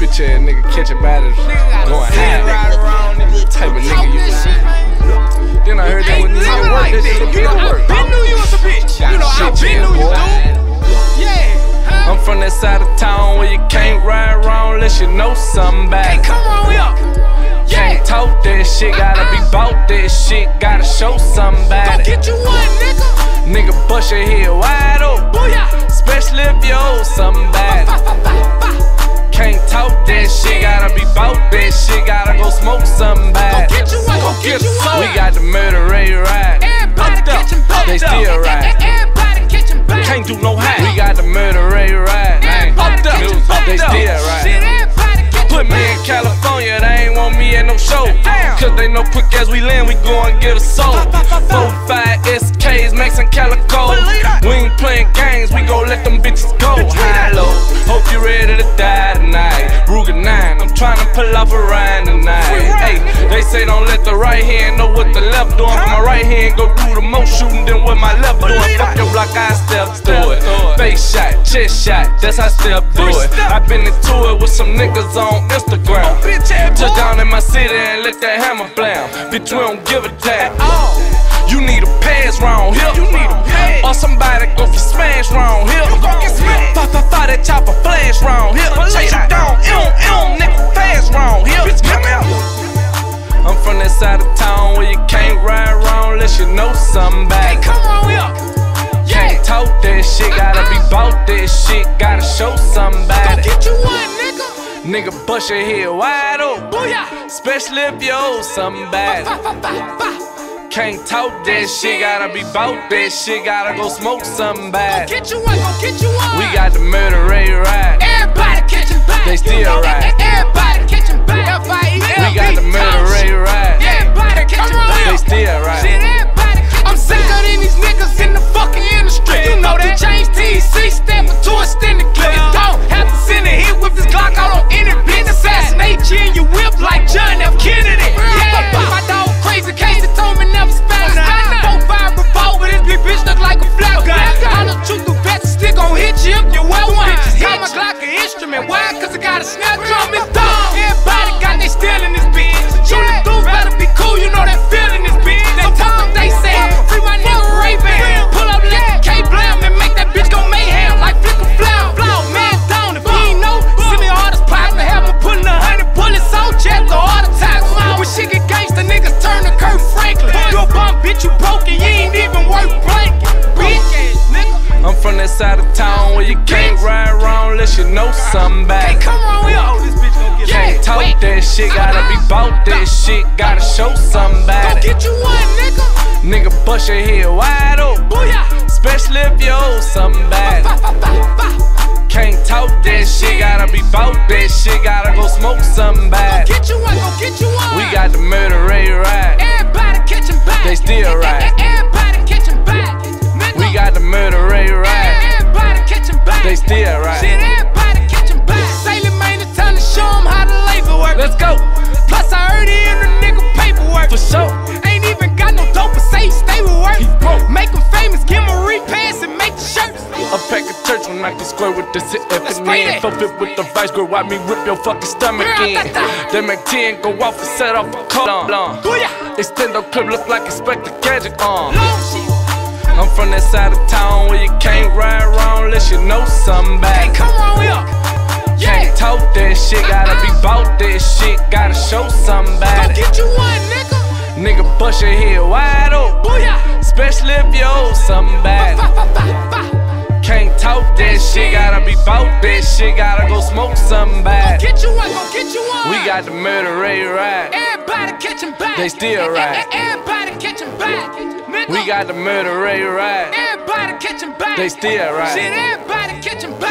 bitch ass nigga catching bodies, going high. Type of nigga you is. Then I heard that when nigga work, that shit look good work. I been knew you was a bitch. You know I been knew you, dude. Yeah. I'm from that side of town where you can't ride around unless you know somebody. Hey, come on here. Can't talk that shit, gotta be bout that shit, gotta show somebody. Go get you one, nigga. Nigga bust your head wide open, especially if you owe somebody. Can't talk that shit, gotta be bout that shit, gotta go smoke somebody. Go get you one, go get you one. We got the murder rate right. Everybody catching bodies. They still right. Everybody catching bodies. Can't do no high. We got the murder rate right. They still right. Put me in California, they ain't want me at no show. Cause they know quick as we land, we go and get a soul. 4-5 SKs, Max and Calico. We ain't playing games, we gon' let them bitches go. High low, hope you ready to die tonight. Ruger 9, I'm tryna pull off a ride tonight. Hey, they say don't let the right hand know what the left doing. My right hand go do the most shooting than what my left doing. Fuck your block, I step through it. Face shot, chest shot, that's how I step through it. I been into it with some niggas on Instagram. Touch down in my city and let that hammer blam. Bitch, we don't give a damn. You need a pass round here, or somebody go get smashed round here. Fire that chopper flash round here. Chase him down, nigga fast round here. I'm from that side of town where you can't ride around unless you know somebody. Hey, come on here. Can't talk that shit, gotta be bout that shit, gotta show somebody. Go get you one, nigga. Nigga bust your head wide open, especially if you owe somebody. Can't talk that shit, gotta be bout that shit, gotta go smoke somebody. Go get you one, go get you one. We got the murder rate right. Everybody catching bodies. They still right. Everybody catching bodies. We got the murder rate right. Everybody catching bodies. They still right. I'm sicker than these niggas in the fucking industry. You know that. Change TC stand for two extended clip. Don't have to send a hit with this Glock out on any bitch. Assassinate you in your whip like John F. Kennedy. My dog crazy case, it told me never spell. 4-5 revolver, this big bitch look like a flat gun. I know truth through best stick gon' hit you if you well one. Got my Glock an instrument, why? Cause I got a snare drum, it's dumb. Everybody got they stealing this bitch. Shooting through better be cool, you know that feeling this bitch. They talk, they say, free my nigga Ray-Ban. Pull up, let the K blam and make that bitch go mayhem like flick a flower. Man down, if he ain't know, send me all this pipe and have him pulling 100 bullets on jet or all the time. When shit get gangsta, niggas turn to Kurt Franklin. You a bum, bitch, you broken, you ain't even worth blanking. Bitch, nigga. I'm from that side of town where you can't ride around unless you know somebody. Hey, come on here. Oh, this bitch gon' get Can't talk that shit, gotta be bout that shit, gotta show somebody. Go get you one, nigga. Nigga bust your head wide open, especially if you owe somebody. Can't talk that shit, gotta be bout that shit, gotta go smoke somebody. Go get you one, go get you one. We got the murder rate right. Everybody catching bodies. They still right. Everybody catching bodies. We got the murder rate right. Everybody catching bodies. They still right. Everybody catching bodies. Sailor man, it's time to show them how the labor work. Let's go. Plus I heard it in the nigga paperwork. For sure. Ain't even got no dope, but say he stay with work. Make him famous, give him a repass and make the shirts. A pack of church when I can square with the CFN. Fulfill with the vice, girl, watch me rip your fucking stomach in. They make 10 go off and set off a call. Extend up clip, look like Inspector Gadget on. I'm from that side of town where you can't ride around unless you know somebody. Hey, come on here. Can't talk that shit, gotta be bout that shit, gotta show somebody. Go get you one, nigga. Nigga bust your head wide open, especially if you owe somebody. Can't talk that shit, gotta be bout that shit, gotta go smoke somebody. Go get you one, go get you one. We got the murder rate right. Everybody catching bodies. They still right. Everybody catching bodies. We got the murder rate right. Everybody catching bodies. They still right. Everybody catching bodies.